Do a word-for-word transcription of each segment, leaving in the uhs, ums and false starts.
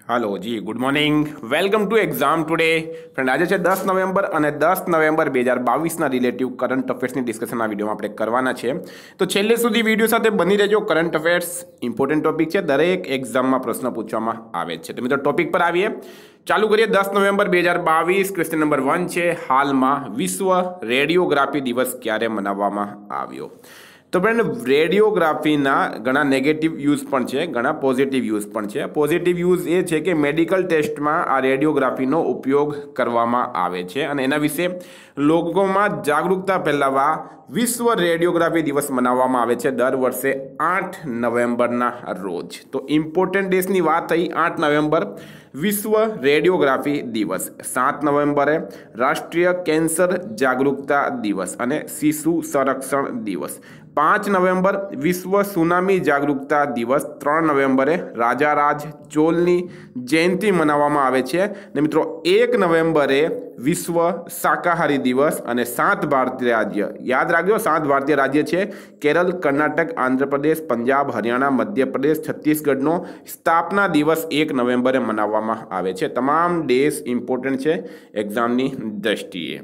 Hello जी good morning welcome to exam today friend आज है दस नवेम्बर और दस नवेम्बर બે હજાર બાવીસ रिलेटिव करंट अफेर्स की डिस्कशन आ वीडियो में આપણે કરવાના છે તો છેલ્લે સુધી વિડીયો સાથે બની રહેજો કરંટ અફેર્સ ઇમ્પોર્ટન્ટ ટોપિક છે દરેક એક્ઝામમાં પ્રશ્ન પૂછવામાં આવે છે તો મિત્રો ટોપિક પર આવીએ ચાલુ કરીએ દસ નવેમ્બર બે હજાર બાવીસ ક્વેશ્ચન નંબર वन છે હાલમાં વિશ્વ રેડિયોગ્રાફી દિવસ ક્યારે મનાવવામાં આવ્યો तो फ्रेंड रेडियोग्राफीना घना नेगेटिव यूज पण छे घना पॉजिटिव यूज पण छे पॉजिटिव यूज ए छे के मेडिकल टेस्ट में आ रेडियोग्राफीनो उपयोग करवामां आवे छे अने एना विषे लोकोमां जागरूकता फैलावा विश्व रेडियोग्राफी दिवस मनाववामां आवे छे दर वर्षे आठ नवेम्बरना रोज तो इम्पोर्टન્ટ डेसनी वात थई आठ नवेम्बर विश्व रेडियोग्राफी दिवस सात नवेम्बरे राष्ट्रीय कैंसर जागरूकता दिवस अने शिशु संरक्षण दिवस पांच नवेम्बर विश्व सुनामी जागरूकता दिवस त्रण नवेम्बरे राजा राज चोलनी जयंती मनाववामां आवे छे ने मित्रों एक नवेम्बरे विश्व शाकाहारी दिवस अने सात भारतीय राज्य याद राखजो सात भारतीय राज्य छे केरल कर्नाटक आंध्र प्रदेश पंजाब हरियाणा मध्य प्रदेश छत्तीसगढ़नो स्थापना दिवस एक नवेम्बरे मनाववामां आवे छे तमाम डेज इम्पोर्टન્ટ छे एक्जामनी दृष्टिए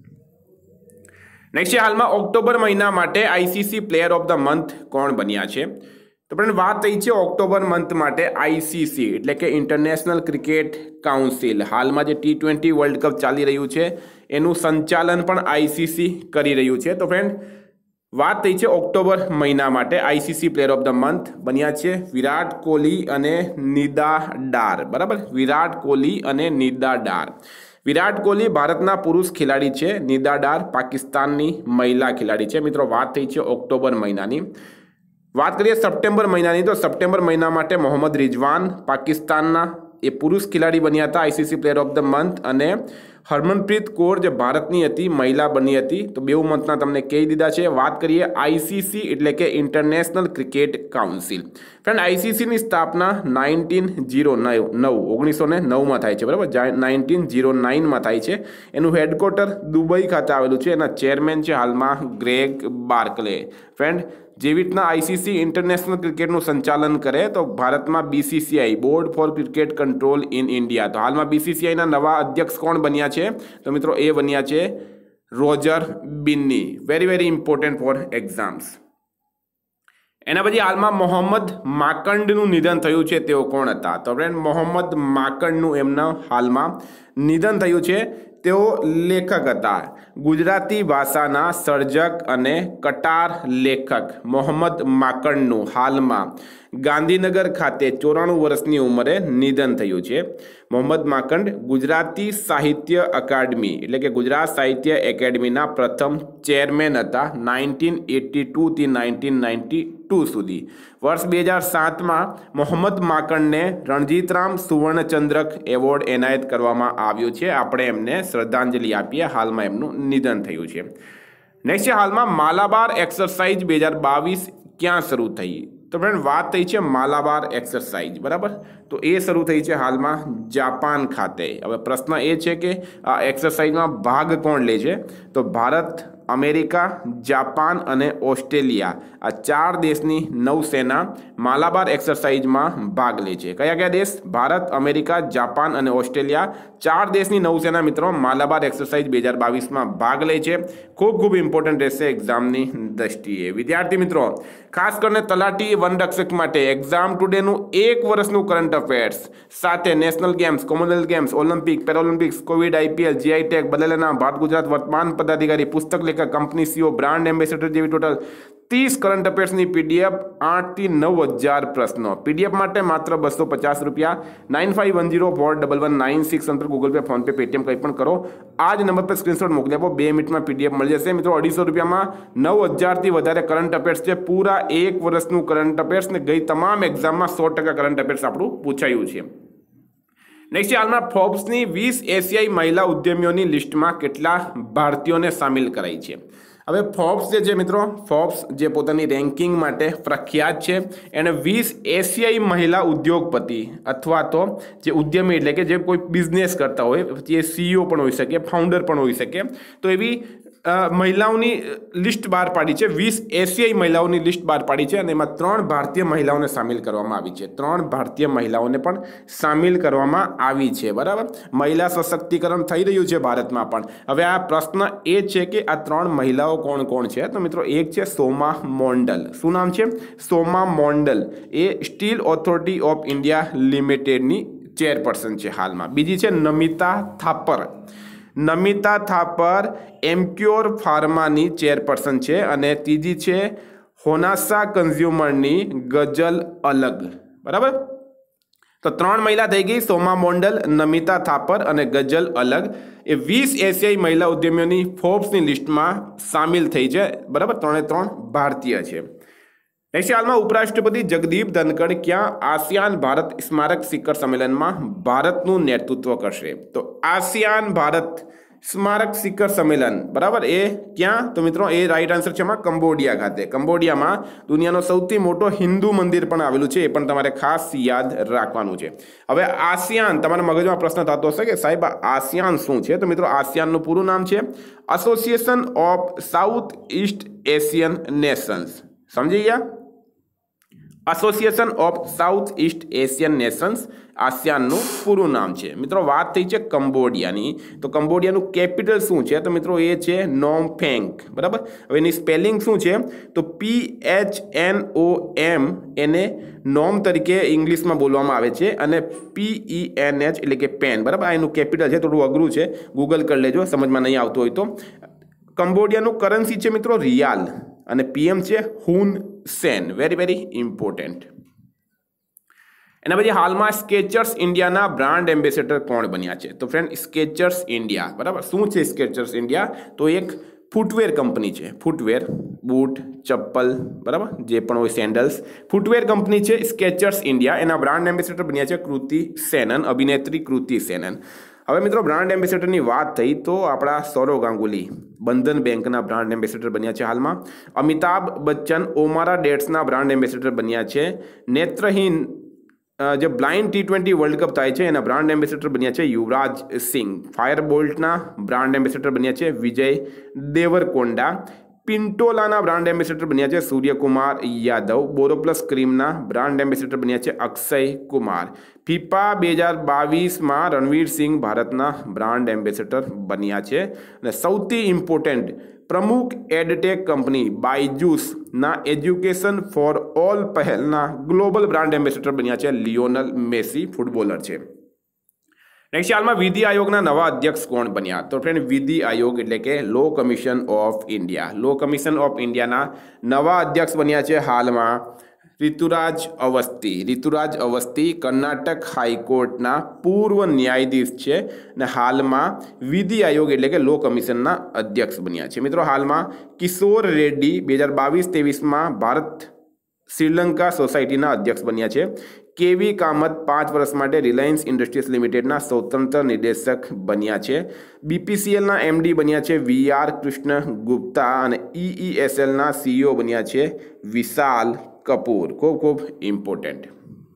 नेक्स्ट हाल में ऑक्टोबर महीना माटे ICC player of the month कोण बन्या छे तो पण बात थई छे ऑक्टोबर मंथ माटे आईसीसी एटले के इंटरनेशनल क्रिकेट काउंसिल हाल में जे टी ट्वेंटी वर्ल्ड कप चाली रह्यु छे एनु संचालन पण आईसीसी करी रह्यु छे तो फ्रेंड बात थई छे ऑक्टोबर महीना माटे ICC player of the month बन्या छे विराट कोहली अने निदा डार बराबर विराट कोहली अने निदा डार विराट कोहली भारतना पुरुष खिलाड़ी है निदा डार पाकिस्ताननी महिला खिलाड़ी है मित्रों बात थई छे ऑक्टोबर महीनानी बात करिए सप्टेम्बर महीनानी तो सप्टेम्बर महीना माटे मोहम्मद रिजवान पाकिस्तानना ए पुरुष खिलाड़ी बन्या था ICC player of the month अने हरमनप्रीत कौर जो भारतनी हती महिला बनी हती तो बेउ मंथना तमने कही दीधा छे बात करिए आईसीसी एटले के International Cricket Council friend ICC नी स्थापना नाइनटीन जीरो नव ओगनीस सौ नौ में थाय छे बराबर नाइनटीन जीरो नाइन में थाय छे एनु हेडक्वार्टर दुबई खाते आवेलुं छे एना चेरमेन छे हाल में ग्रेग बार्कले फ्रेंड जेवी रीतना आईसीसी इंटरनेशनल क्रिकेटનું संचालन करे तो भारत में BCCI board for cricket control in India तो हाल में बीसीसीआई ना नवा अध्यक्ष कोण बन्या छे तो मित्रों ए बन्या छे Roger Binny very very important for exams एना पछी हाल में मोहम्मद माकंडनुं निधन थयुं छे तेओ कोण हता तो फ्रेंड मोहम्मद माकंडनुं एमना हाल में निधन थयुं छे तेओ लेखक हता गुजराती भाषाना सर्जक अने कटार लेखक मोहम्मद माकंडनुं हाल में गांधीनगर खाते चौराणु वर्षनी उमरे निधन थयुं छे मोहम्मद माकंड गुजराती साहित्य अकादमी एटले के गुजरात साहित्य एकेडमीना प्रथम चेरमेन हता नाइनटीन एटी टू थी नाइनटीन नाइंटी टू सुधी वर्ष બે હજાર સાત में मोहम्मद माकंड ने रणजीतराम सुवर्णचंद्रक एवोर्ड एनायत करवामां आव्यो छे आपणे एમને श्रद्धांजलि आपीए हाल में एमनुं निधन थयुं छे नेक्स्ट हाल में मालाबार एक्सरसाइज બે હજાર बावीस क्या शुरू थई तो फ्रेंड बात थई छे मालाबार एक्सरसाइज बराबर तो ए शुरू थई छे हाल में जापान खाते हवे प्रश्न ए छे के आ एक्सरसाइज में भाग कोण ले छे तो भारत अमेरिका जापान अने ऑस्ट्रेलिया आ चार देशनी नौसेना मालाबार एक्सरसाइज में भाग ले छे कया कया देश भारत अमेरिका जापान अने ऑस्ट्रेलिया चार देशनी नौसेना मित्रों मालाबार एक्सरसाइज બે હજાર બાવીસ में भाग ले छे खूब खूब इम्पोर्टન્ટ रहेशे एक्जामनी दृष्टिए विद्यार्थी मित्रों खास करने तलाटी वन रक्षक माटे एक्जाम टुडेनु एक वर्षनु करंट अफेर्स साथे National Games Commonwealth Games Olympic Paralympics Covid IPL GI tag बदलेला भारत गुजरात वर्तमान पदाधिकारी पुस्तक लेखक कंपनी सीओ ब्रांड एम्बेसडर जेवी टोटल तीस करंट अफेर्स की पीडीएफ आठ थी नौ हजार प्रश्नों पीडीएफ माटे मात्र बसो पचास रुपया nine five one zero four double one nine six अंतर Google Pay PhonePe Paytm कहीं करो आज नंबर पर स्क्रीनशॉट मोकली आपो बे मिनट में पीडीएफ मिल जैसे मित्रों अढ़ीसो रुपया में नौ हजार थी वधारे करंट अफेर्स है पूरा एक वर्षनु करंट अफेर्स ने गई तमाम एक्जाम में सौ टका करंट अफेर्स आपणुं पूछायुं छे नेक्स्ट हाल में फोर्ब्स की वीस एशियाई महिला उद्यमीओनी लिस्ट में केटला भारतीयों ने शामिल कराई छे હવે ફોર્બ્સ જે છે મિત્રો ફોર્બ્સ જે પોતાની રેન્કિંગ માટે પ્રખ્યાત છે એને વીસ એશિયાઈ મહિલા ઉદ્યોગપતિ અથવા તો જે ઉદ્યમી એટલે કે જે કોઈ બિઝનેસ કરતા હોય જે સીઈઓ પણ હોઈ શકે ફાઉન્ડર પણ હોઈ શકે તો એવી મહિલાઓની લિસ્ટ બહાર પાડી છે, વીસ એશિયાઈ મહિલાઓની લિસ્ટ બહાર પાડી છે અને એમાં ત્રણ ભારતીય મહિલાઓને સામેલ કરવામાં આવી છે, ત્રણ ભારતીય મહિલાઓને પણ સામેલ કરવામાં આવી છે, બરાબર। મહિલા સશક્તિકરણ થઈ રહ્યું છે ભારતમાં પણ। હવે આ પ્રશ્ન એ છે કે આ ત્રણ મહિલાઓ કોણ કોણ છે? તો મિત્રો એક છે સોમા મોન્ડલ। શું નામ છે? સોમા મોન્ડલ। એ સ્ટીલ ઓથોરિટી ઓફ ઇન્ડિયા લિમિટેડની ચેરપર્સન છે હાલમાં। બીજી છે નમિતા થાપર। નમિતા થાપર એમક્યોર ફાર્માની ચેરપર્સન છે અને ત્રીજી છે હોનાસા કન્ઝ્યુમરની ગઝલ અલગ, બરાબર। તો ત્રણ મહિલા થઈ ગઈ, સોમા મોન્ડલ, નમિતા થાપર અને ગઝલ અલગ। એ વીસ એશિયાઈ મહિલા ઉદ્યમીઓની ફોર્બ્સની લિસ્ટમાં સામેલ થઈ છે, બરાબર। ત્રણે ત્રણ ભારતીય છે। નેક્સ્ટ હાલમાં ઉપરાષ્ટ્રપતિ જગદીપ ધનખડ ક્યાં આસિયાન ભારત સ્મારક શિખર સંમેલનમાં ભારતનું નેતૃત્વ કરશે? તો આસિયાન ભારત સ્મારક શિખર સંમેલન, બરાબર, એ ક્યાં? તો મિત્રો એ રાઈટ આન્સર છે એમાં કંબોડિયા ખાતે। કંબોડિયામાં દુનિયાનો સૌથી મોટો હિન્દુ મંદિર પણ આવેલું છે, એ પણ તમારે ખાસ યાદ રાખવાનું છે। હવે આસિયાન, તમારા મગજમાં પ્રશ્ન થતો હશે કે સાહેબ આસિયાન શું છે? તો મિત્રો આસિયાનનું પૂરું નામ છે Association of South East Asian Nations. સમજી ગયા? Association of South East Asian Nations આસિયાનનું પૂરું નામ છે। મિત્રો વાત થઈ છે કંબોડિયાની, તો કંબોડિયાનું કેપિટલ શું છે? તો મિત્રો એ છે નોમ ફેંગ, બરાબર। હવે એની સ્પેલિંગ શું છે? તો પી એચ એન ઓ એમ એને નોમ તરીકે ઇંગ્લિશમાં બોલવામાં આવે છે અને પી ઈ એન એચ એટલે કે પેન, બરાબર। આ એનું કેપિટલ છે, થોડું અઘરું છે, ગૂગલ કરી લેજો સમજમાં નહીં આવતું હોય તો। કંબોડિયાનું કરન્સી છે મિત્રો રિયાલ અને પીએમ છે Hun Sen, very very important. એના પછી હાલમાં સ્કેચર્સ ઇન્ડિયાના બ્રાન્ડ એમ્બેસેડર કોણ બન્યા છે? તો ફ્રેન્ડ સ્કેચર્સ ઇન્ડિયા, બરાબર, શું છે સ્કેચર્સ ઇન્ડિયા? તો એક ફૂટવેર કંપની છે, ફૂટવેર, બૂટ, ચપ્પલ, બરાબર, જે પણ હોય સેન્ડલ્સ, ફૂટવેર કંપની છે સ્કેચર્સ ઇન્ડિયા। એના બ્રાન્ડ એમ્બેસેડર બન્યા છે કૃતિ સેનન, અભિનેત્રી કૃતિ સેનન। હવે મિત્રો બ્રાન્ડ એમ્બેસેડરની વાત થઈ તો આપણા સૌરવ ગાંગુલી બંધન બેંકના બ્રાન્ડ એમ્બેસેડર બન્યા છે હાલમાં। અમિતાભ બચ્ચન ઓમારા ડેટ્સના બ્રાન્ડ એમ્બેસેડર બન્યા છે। નેત્રહીન જે blind T twenty World Cup થાય છે એના બ્રાન્ડ એમ્બેસેડર બન્યા છે યુવરાજ સિંહ। ફાયર બોલ્ટના બ્રાન્ડ એમ્બેસેડર બન્યા છે વિજય દેવરકોંડા। પિન્ટોલાના બ્રાન્ડ એમ્બેસેડર બન્યા છે સૂર્યકુમાર યાદવ। બોરોપ્લસ ક્રીમના બ્રાન્ડ એમ્બેસેડર બન્યા છે અક્ષય કુમાર। ફિફા બે હજાર બાવીસમાં રણવીર સિંહ ભારતના બ્રાન્ડ એમ્બેસેડર બન્યા છે। અને સૌથી ઇમ્પોર્ટન્ટ પ્રમુખ એડટેક કંપની બાયજૂસના એજ્યુકેશન ફોર ઓલ પહેલના ગ્લોબલ બ્રાન્ડ એમ્બેસેડર બન્યા છે લિયોનલ મેસી, ફૂટબોલર છે। નેક્સ્ટ હાલમાં વિધિ આયોગના નવા અધ્યક્ષ કોણ બન્યા? તો ફ્રેન્ડ વિધિ આયોગ એટલે કે Law Commission of India, Law Commission of ઇન્ડિયાના નવા અધ્યક્ષ બન્યા છે હાલમાં ઋતુરાજ અવસ્થી। ઋતુરાજ અવસ્થી કર્ણાટક હાઈકોર્ટના પૂર્વ ન્યાયાધીશ છે અને હાલમાં વિધિ આયોગ એટલે કે લો કમિશનના અધ્યક્ષ બન્યા છે। મિત્રો હાલમાં કિશોર રેડ્ડી બે હજાર બાવીસ ત્રેવીસમાં ભારત શ્રીલંકા સોસાયટીના અધ્યક્ષ બન્યા છે। કેવી કામત પાંચ વર્ષ માટે રિલાયન્સ ઇન્ડસ્ટ્રીઝ લિમિટેડના સ્વતંત્ર નિર્દેશક બન્યા છે। બીપીસીએલના એમડી બન્યા છે વી આર કૃષ્ણ ગુપ્તા અને ઈઈએસએલના સીઈઓ બન્યા છે વિશાલ કપૂર, ખૂબ ખૂબ ઇમ્પોર્ટન્ટ।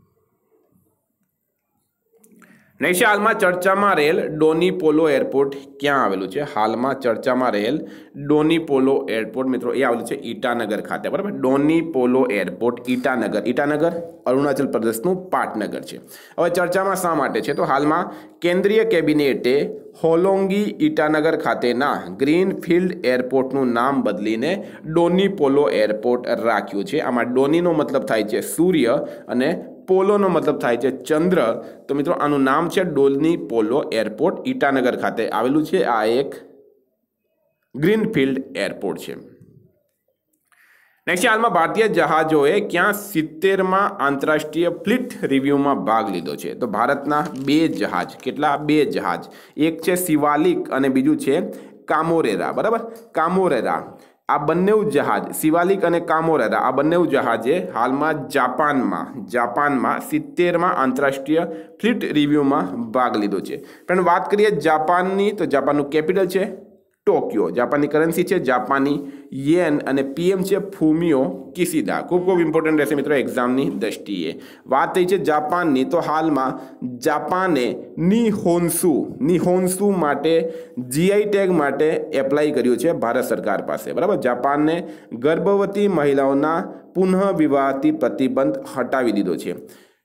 નેક્સ્ટ હાલમાં ચર્ચામાં રહેલ ડોની પોલો એરપોર્ટ ક્યાં આવેલું છે? હાલમાં ચર્ચામાં રહેલ ડોની પોલો એરપોર્ટ મિત્રો એ આવેલું છે ઈટાનગર ખાતે, બરાબર। ડોની પોલો એરપોર્ટ ઈટાનગર, ઈટાનગર અરુણાચલ પ્રદેશનું પાટનગર છે। હવે ચર્ચામાં શા માટે છે? તો હાલમાં કેન્દ્રીય કેબિનેટે હોલોંગી ઈટાનગર ખાતેના ગ્રીનફિલ્ડ એરપોર્ટનું નામ બદલીને ડોની પોલો એરપોર્ટ રાખ્યું છે। આમાં ડોનીનો મતલબ થાય છે સૂર્ય અને પોલોનો મતલબ થાય છે ચંદ્ર, તો મિત્રો આનું નામ છે ડોની પોલો એરપોર્ટ, ઈટાનગર ખાતે આવેલું છે। આ એક ગ્રીનફિલ્ડ એરપોર્ટ છે। નેક્સ્ટ હાલમાં ભારતીય જહાજોએ ક્યાં સિત્તેરમાં આંતરરાષ્ટ્રીય ફ્લીટ રિવ્યુમાં ભાગ લીધો છે? તો ભારતના બે જહાજ, કેટલા? બે જહાજ, એક છે શિવાલિક અને બીજું છે કામોરેરા, બરાબર, કામોરેરા। આ બંને જહાજ શિવાલિક અને કામોરેરા આ બંને જહાજે હાલમાં જાપાનમાં જાપાનમાં સિત્તેરમાં આંતરરાષ્ટ્રીય ફ્લીટ રિવ્યુમાં ભાગ લીધો છે। પણ વાત કરીએ જાપાનની તો જાપાનનું કેપિટલ છે ટોક્યો। જાપાનની કરન્સી છે જાપાની યેન અને પીએમ છે ફુમિયો કિશિદા। ખૂબ ખૂબ ઇમ્પોર્ટન્ટ રહેશે મિત્રો એક્ઝામની દ્રષ્ટિએ। વાત થઈ છે જાપાનની, તો હાલમાં જાપાને નિહોન્સુ નિહોન્સુ માટે જીઆઈ ટેગ માટે એપ્લાય કર્યું છે ભારત સરકાર પાસે, બરાબર। જાપાનને ગર્ભવતી મહિલાઓના પુનઃ વિવાહથી પ્રતિબંધ હટાવી દીધો છે।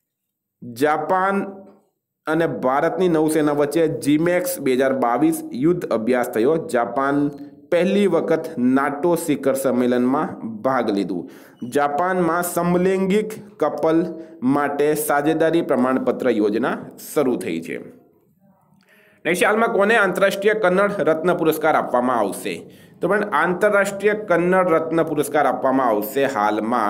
જાપાન અને ભારતની નૌસેના વચ્ચે જીમેક્સ બે હજાર બાવીસ યુદ્ધ અભ્યાસ થયો। જાપાન પહેલી વખત નાટો શિખર સંમેલનમાં ભાગ લીધું। જાપાનમાં સમલૈંગિક કપલ માટે સાझेदारी પ્રમાણપત્ર યોજના શરૂ થઈ છે। નેક્સ્ટ, હાલમાં કોને આંતરરાષ્ટ્રીય કન્નડ રત્ન પુરસ્કાર આપવામાં આવશે? તો પણ આંતરરાષ્ટ્રીય કન્નડ રત્ન પુરસ્કાર આપવામાં આવશે હાલમાં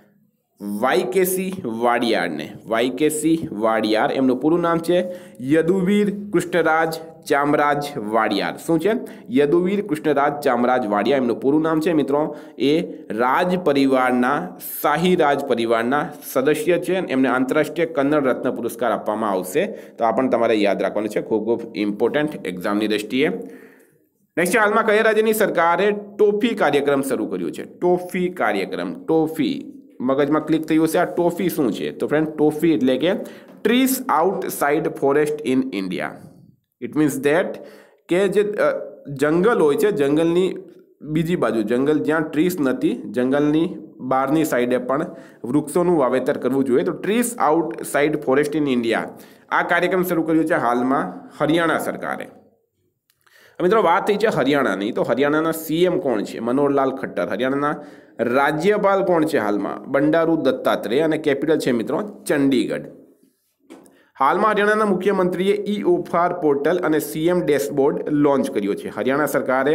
વાયકેસી વાડિયારને। વાયકેસી વાડિયાર એમનું પૂરું નામ છે યદુવીર કૃષ્ણરાજ ચામરાજ વાડિયાર। શું છે? યદુવીર કૃષ્ણરાજ ચામરાજ વાડિયાર એમનું પૂરું નામ છે મિત્રો। એ રાજ પરિવારના શાહી રાજ પરિવારના સદસ્ય છે। એમને આંતરરાષ્ટ્રીય કન્નડ રત્ન પુરસ્કાર આપવામાં આવશે। તો આ પણ તમારે યાદ રાખવાનું છે, ખૂબ ખૂબ ઇમ્પોર્ટન્ટ એક્ઝામની દ્રષ્ટિએ। નેક્સ્ટ, હાલમાં કયા રાજ્યની સરકારે ટોફી કાર્યક્રમ શરૂ કર્યો છે? ટોફી કાર્યક્રમ, ટોફી મગજમાં ક્લિક થયું છે, આ ટોફી શું છે? તો ફ્રેન્ડ, ટોફી એટલે કે trees outside forest in India. It means that કે જે જંગલ હોય છે, જંગલની બીજી બાજુ, જંગલ જ્યાં ટ્રીસ નથી, જંગલની બહારની સાઈડે પણ વૃક્ષોનું વાવેતર કરવું જોઈએ। તો trees outside forest in India આ કાર્યક્રમ શરૂ કર્યો છે હાલમાં હરિયાણા સરકારે। મિત્રો વાત થઈ છે હરિયાણાની, તો હરિયાણાના સીએમ કોણ છે? મનોહરલાલ ખટ્ટર। હરિયાણાના રાજ્યપાલ કોણ છે હાલમાં? બંડારુ દત્તાત્રેય અને કેપિટલ છે મિત્રો ચંડીગઢ। હાલમાં હરિયાણાના મુખ્યમંત્રીએ ઈ ઓફાર પોર્ટલ અને સીએમ ડેશબોર્ડ લોન્ચ કર્યો છે। હરિયાણા સરકારે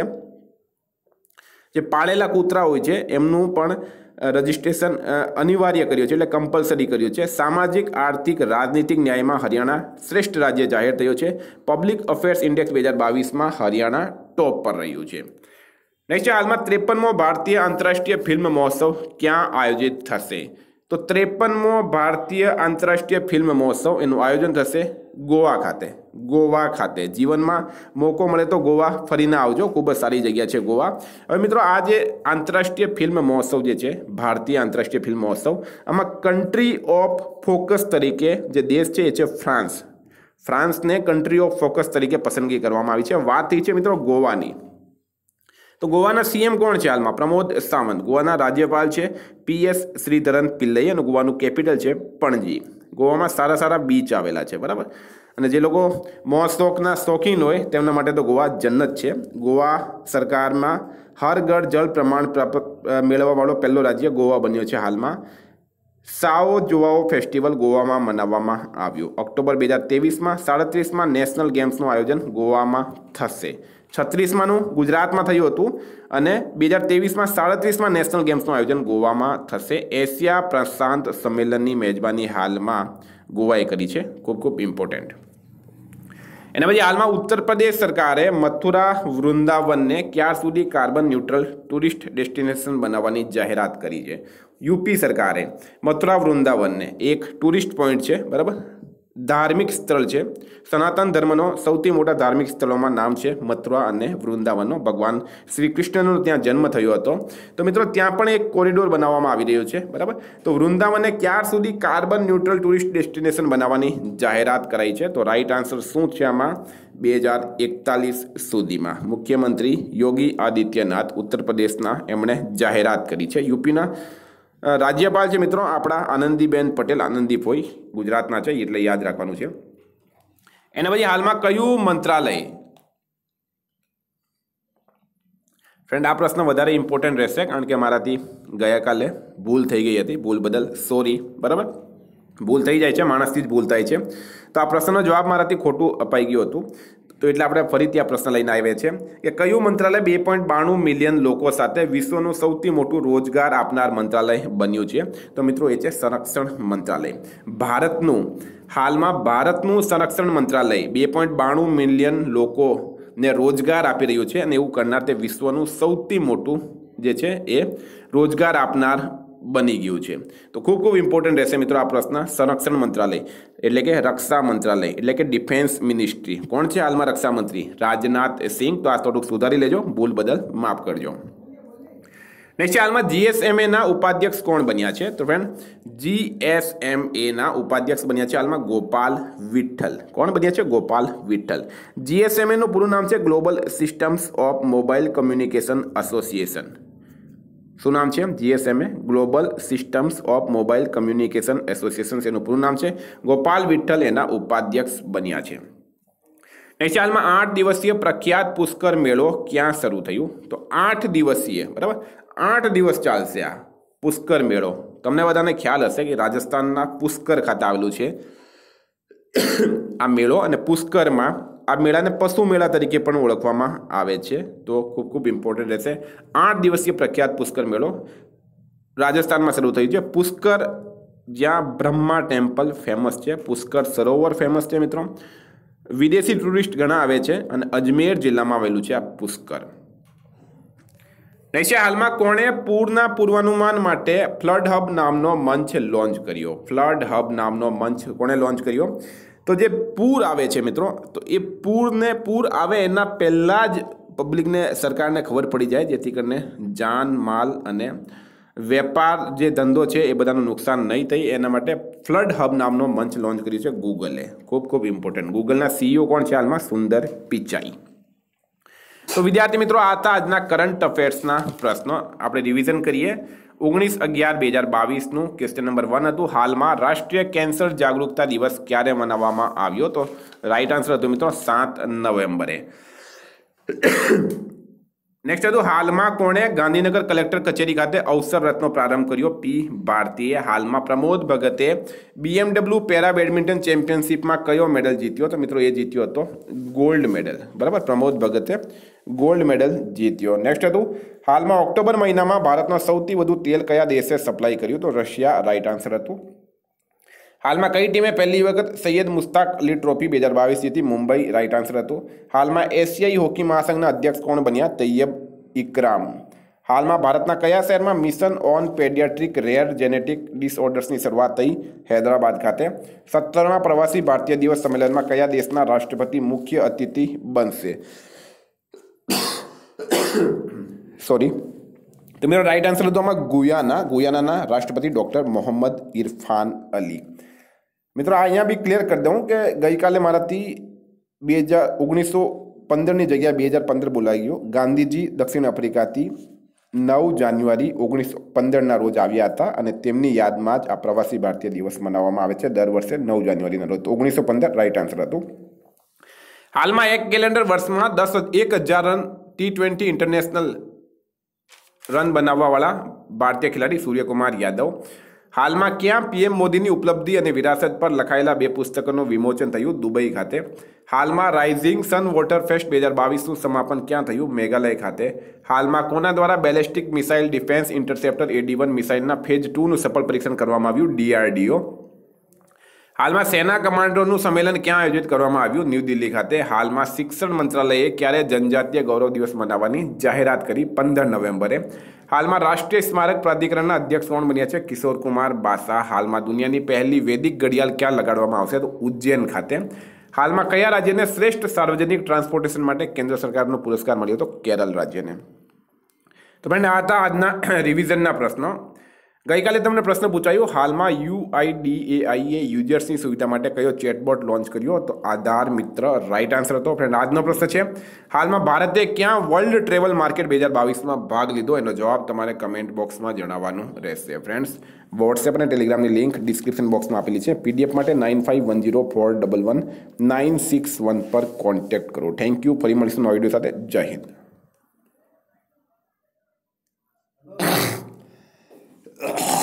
જે પાળેલા કૂતરા હોય છે એમનું પણ રજિસ્ટ્રેશન અનિવાર્ય કર્યું છે, એટલે કમ્પલસરી કર્યું છે। સામાજિક આર્થિક રાજનીતિક ન્યાયમાં હરિયાણા શ્રેષ્ઠ રાજ્ય જાહેર થયો છે। પબ્લિક અફેર્સ ઇન્ડેક્સ બે હજાર બાવીસમાં હરિયાણા ટોપ પર રહ્યું છે। નેક્સ્ટ, હાલમાં ત્રેપનમો ભારતીય આંતરરાષ્ટ્રીય ફિલ્મ મહોત્સવ ક્યાં આયોજિત થશે? તો ત્રેપનમો ભારતીય આંતરરાષ્ટ્રીય ફિલ્મ મહોત્સવ એનું આયોજન થશે ગોવા ખાતે। ગોવા ખાતે જીવનમાં મોકો મળે તો ગોવા ફરીને આવજો, ખૂબ જ સારી જગ્યા છે ગોવા। હવે મિત્રો, આ જે આંતરરાષ્ટ્રીય ફિલ્મ મહોત્સવ જે છે, ભારતીય આંતરરાષ્ટ્રીય ફિલ્મ મહોત્સવ, આમાં કન્ટ્રી ઓફ ફોકસ તરીકે જે દેશ છે એ છે ફ્રાન્સ। ફ્રાન્સને કન્ટ્રી ઓફ ફોકસ તરીકે પસંદગી કરવામાં આવી છે। વાત થઈ છે મિત્રો ગોવાની, તો ગોવાના સીએમ કોણ છે હાલમાં? પ્રમોદ સાવંત। ગોવાના રાજ્યપાલ છે પીએસ શ્રીધરન પિલ્લઈ અને ગોવાનું કેપિટલ છે પણજી। ગોવામાં સારા સારા બીચ આવેલા છે, બરાબર। અને જે લોકો મોજ શોખના શોખીન હોય તેમના માટે તો ગોવા જન્નત છે। ગોવા સરકારમાં હર ઘર જળ પ્રમાણ પ્રાપ્ત મેળવવાવાળો પહેલો રાજ્ય ગોવા બન્યો છે હાલમાં। સાઓ જોવાઓ ફેસ્ટિવલ ગોવામાં મનાવવામાં આવ્યો। ઓક્ટોબર બે હજાર ત્રેવીસમાં સાડત્રીસમાં નેશનલ ગેમ્સનું આયોજન ગોવામાં થશે। છત્રીસમાંનું ગુજરાતમાં થયું હતું અને બે હજાર ત્રેવીસમાં સાડત્રીસમાં નેશનલ ગેમ્સનું આયોજન ગોવામાં થશે। એશિયા પ્રશાંત સંમેલનની મેજબાની હાલમાં ગોવાએ કરી છે, ખૂબ ખૂબ ઇમ્પોર્ટન્ટ। એના પછી હાલમાં ઉત્તર પ્રદેશ સરકારે મથુરા વૃંદાવનને ક્યાર સુધી કાર્બન ન્યુટ્રલ ટુરિસ્ટ ડેસ્ટિનેશન બનાવવાની જાહેરાત કરી છે। યુપી સરકારે મથુરા વૃંદાવનને એક ટુરિસ્ટ પોઈન્ટ છે, બરાબર, ધાર્મિક સ્થળ છે, સનાતન ધર્મનો સૌથી મોટા ધાર્મિક સ્થળોમાં નામ છે મથુરા અને વૃંદાવનનો। ભગવાન શ્રી કૃષ્ણનો ત્યાં જન્મ થયો હતો। તો મિત્રો ત્યાં પણ એક કોરિડોર બનાવવામાં આવી રહ્યો છે, બરાબર। તો વૃંદાવનને ક્યાર સુધી કાર્બન ન્યુટ્રલ ટુરિસ્ટ ડેસ્ટિનેશન બનાવવાની જાહેરાત કરાઈ છે? તો રાઈટ આન્સર શું છે આમાં? બે હજાર એકતાલીસ સુધીમાં। મુખ્યમંત્રી યોગી આદિત્યનાથ ઉત્તર પ્રદેશના એમણે જાહેરાત કરી છે। યુપીના રાજ્યપાલ છે મિત્રો આપણા આનંદીબેન પટેલ, આનંદીપ હોય, ગુજરાતના છે એટલે યાદ રાખવાનું છે। એના પછી હાલમાં કયું મંત્રાલય? ફ્રેન્ડ, આ પ્રશ્ન વધારે ઇમ્પોર્ટન્ટ રહેશે કારણ કે મારાથી ગઈકાલે ભૂલ થઈ ગઈ હતી, ભૂલ બદલ સોરી, બરાબર। ભૂલ થઈ જાય છે, માણસથી જ ભૂલ થાય છે। તો આ પ્રશ્નનો જવાબ મારાથી ખોટું અપાઈ ગયું હતું, તો એટલે આપણે ફરીથી આ પ્રશ્ન લઈને આવ્યા છે કે કયું મંત્રાલય બે પોઈન્ટ બાણું મિલિયન લોકો સાથે વિશ્વનું સૌથી મોટું રોજગાર આપનાર મંત્રાલય બન્યું છે? તો મિત્રો એ છે સંરક્ષણ મંત્રાલય। ભારતનું હાલમાં ભારતનું સંરક્ષણ મંત્રાલય બે પોઈન્ટ બાણું મિલિયન લોકોને રોજગાર આપી રહ્યું છે અને એવું કરનાર તે વિશ્વનું સૌથી મોટું જે છે એ રોજગાર આપનાર બની ગયું છે? તો ખૂબ ખૂબ ઇમ્પોર્ટન્ટ રહેશે મિત્રો આ પ્રશ્ન. સંરક્ષણ મંત્રાલય એટલે કે રક્ષા મંત્રાલય એટલે કે ડિફેન્સ મિનિસ્ટ્રી. કોણ છે હાલમાં રક્ષા મંત્રી? રાજનાથ સિંહ. તો આ થોડુંક સુધારી લેજો, ભૂલ બદલ માફ કરજો. નેક્સ્ટ હાલમાં જીએસએમએ ના ઉપાધ્યક્ષ કોણ બન્યા છે? તો ફ્રેન્ડ જીએસએમએ ના ઉપાધ્યક્ષ બન્યા છે હાલમાં ગોપાલ વિઠ્ઠલ. કોણ બન્યા છે? ગોપાલ વિઠ્ઠલ. જીએસએમએ નું પૂરું નામ છે Global Systems of Mobile Communication Association. શું નામ છે? GSMA Global Systems of Mobile Communication Association એનું પૂરું નામ છે. ગોપાલ વિઠ્ઠલ એના ઉપાધ્યક્ષ બન્યા છે. નેક્સ્ટ હાલમાં આઠ દિવસીય પ્રખ્યાત પુષ્કર મેળો ક્યાં શરૂ થયું? તો આઠ દિવસીય બરાબર આઠ દિવસ ચાલશે આ પુષ્કર મેળો. તમને બધાને ખ્યાલ હશે કે રાજસ્થાનના પુષ્કર ખાતે આવેલું છે આ મેળો, અને પુષ્કરમાં આ મેળાને પશુ મેળા તરીકે પણ ઓળખવામાં આવે છે. તો ખૂબ ખૂબ ઇમ્પોર્ટન્ટ રહેશે. આઠ દિવસીય પ્રખ્યાત પુષ્કર મેળો રાજસ્થાનમાં શરૂ થયું છે. પુષ્કર જ્યાં બ્રહ્મા ટેમ્પલ ફેમસ છે, પુષ્કર સરોવર ફેમસ છે મિત્રો. વિદેશી ટુરિસ્ટ ઘણા આવે છે અને અજમેર જિલ્લામાં આવેલું છે આ પુષ્કર. નેક્સ્ટ હાલમાં કોણે પૂરના પૂર્વાનુમાન માટે ફ્લડ હબ નામનો મંચ લોન્ચ કર્યો? ફ્લડ હબ નામનો મંચ કોણે લોન્ચ કર્યો? તો જે પૂર આવે છે મિત્રો, તો એ પૂરને પૂર આવે એના પહેલાં જ પબ્લિકને સરકારને ખબર પડી જાય, જેથી કરીને જાન માલ અને વેપાર જે ધંધો છે એ બધાનું નુકસાન નહીં થાય એના માટે ફ્લડ હબ નામનો મંચ લોન્ચ કર્યું છે ગૂગલે. ખૂબ ખૂબ ઇમ્પોર્ટન્ટ. ગૂગલના સીઈઓ કોણ છે હાલમાં? સુંદર પિચાઈ. તો વિદ્યાર્થી મિત્રો આ હતા આજના કરંટ અફેર્સના પ્રશ્નો. આપણે રિવિઝન કરીએ. ઓગણીસ અગિયાર બે હજાર બાવીસનું ક્વેશ્ચન નંબર વન હતું, હાલમાં રાષ્ટ્રીય કેન્સર જાગૃતતા દિવસ ક્યારે મનાવવામાં આવ્યો? તો રાઈટ આન્સર હતું મિત્રો સાત નવેમ્બરે. નેક્સ્ટ હતું હાલમાં કોણે ગાંધીનગર કલેક્ટર કચેરી ખાતે અવસર રથનો પ્રારંભ કર્યો? પી ભારતીએ. હાલમાં પ્રમોદ ભગતે બીએમડબલ્યુ પેરા બેડમિન્ટન ચેમ્પિયનશિપમાં કયો મેડલ જીત્યો? તો મિત્રો એ જીત્યો હતો ગોલ્ડ મેડલ. બરાબર, પ્રમોદ ભગતે ગોલ્ડ મેડલ જીત્યો. નેક્સ્ટ હતું હાલમાં ઓક્ટોબર મહિનામાં ભારતમાં સૌથી વધુ તેલ કયા દેશે સપ્લાય કર્યું? તો રશિયા રાઈટ આન્સર હતું. હાલમાં કઈ ટીમે પહેલી વખત સૈયદ મુશ્તાક અલી ટ્રોફી બે હજાર બાવીસ જીતી? મુંબઈ રાઈટ આન્સર હતું. હાલમાં એશિયાઈ હોકી મહાસંઘના અધ્યક્ષ કોણ બન્યા? તૈયબ ઇકરામ. હાલમાં ભારતના કયા શહેરમાં mission on paediatric rare genetic ડિસઓર્ડર્સની શરૂઆત થઈ? હૈદરાબાદ ખાતે. સત્તરમા પ્રવાસી ભારતીય દિવસ સંમેલનમાં કયા દેશના રાષ્ટ્રપતિ મુખ્ય અતિથિ બનશે? સોરી તો મેરો રાઈટ આન્સર હતો આમાં ગુયાના. ગુયાનાના રાષ્ટ્રપતિ ડૉક્ટર મોહમ્મદ ઇરફાન અલી. મિત્રો અહીંયા બી ક્લિયર કરી દઉં કે ગઈકાલે મારાથી બે હજાર ઓગણીસો પંદરની જગ્યાએ બે હજાર પંદર બોલાઈ ગયો. ગાંધીજી દક્ષિણ આફ્રિકાથી નવ જાન્યુઆરી ઓગણીસો પંદરના રોજ આવ્યા હતા અને તેમની યાદમાં જ આ પ્રવાસી ભારતીય દિવસ મનાવવામાં આવે છે દર વર્ષે નવ જાન્યુઆરીના રોજ. ઓગણીસો પંદર રાઈટ આન્સર હતું. હાલમાં એક કેલેન્ડર વર્ષમાં દસ એક હજાર run T twenty international run બનાવવાવાળા ભારતીય ખેલાડી સૂર્યકુમાર યાદવ. હાલમાં ક્યાં પીએમ મોદીની ઉપલબ્ધિ અને વિરાસત પર લખાયેલા બે પુસ્તકોનું વિમોચન થયું? દુબઈ ખાતે. હાલમાં રાઇઝિંગ સન વોટર ફેસ્ટ બે હજાર બાવીસનું સમાપન ક્યાં થયું? મેઘાલય ખાતે. હાલમાં કોના દ્વારા ballistic missile defence interceptor A D one મિસાઇલના ફેઝ ટુનું સફળ પરીક્ષણ કરવામાં આવ્યું? ડીઆરડીઓ. હાલમાં સેના કમાન્ડરોનું સંમેલન ક્યાં આયોજિત કરવામાં આવ્યું? ન્યૂ દિલ્હી ખાતે. હાલમાં શિક્ષણ મંત્રાલયે ક્યારે જનજાતીય ગૌરવ દિવસ મનાવવાની જાહેરાત કરી? પંદર નવેમ્બરે. હાલમાં રાષ્ટ્રીય સ્મારક પ્રાધિકરણના અધ્યક્ષ કોણ બન્યા છે? કિશોર કુમાર બાસા. હાલમાં દુનિયાની પહેલી વૈદિક ઘડિયાળ ક્યાં લગાડવામાં આવશે? તો ઉજ્જૈન ખાતે. હાલમાં કયા રાજ્યને શ્રેષ્ઠ સાર્વજનિક ટ્રાન્સપોર્ટેશન માટે કેન્દ્ર સરકારનો પુરસ્કાર મળ્યો? તો કેરળ રાજ્યને. તો ફ્રેન્ડ આ હતા આજના રિવિઝનના પ્રશ્નો. ગઈકાલે તમને પ્રશ્ન પૂછાયો હાલમાં યુઆઈડીએઆઈએ યુઝર્સની સુવિધા માટે કયો ચેટબોટ લોન્ચ કર્યો? તો આધાર મિત્ર રાઈટ આન્સર હતો. ફ્રેન્ડ આજનો પ્રશ્ન છે હાલમાં ભારતે ક્યાં વર્લ્ડ ટ્રેવલ માર્કેટ બે હજાર બાવીસમાં ભાગ લીધો? એનો જવાબ તમારે કમેન્ટ બોક્સમાં જણાવવાનું રહેશે. ફ્રેન્ડ્સ વોટ્સએપ અને ટેલિગ્રામની લિંક ડિસ્ક્રિપ્શન બોક્સમાં આપેલી છે. પીડીએફ માટે nine five one zero four double one nine six one પર કોન્ટેક્ટ કરો. Thank you. ફરી મળીશું નવા વિડીયો સાથે. જય હિન્દ. Ugh.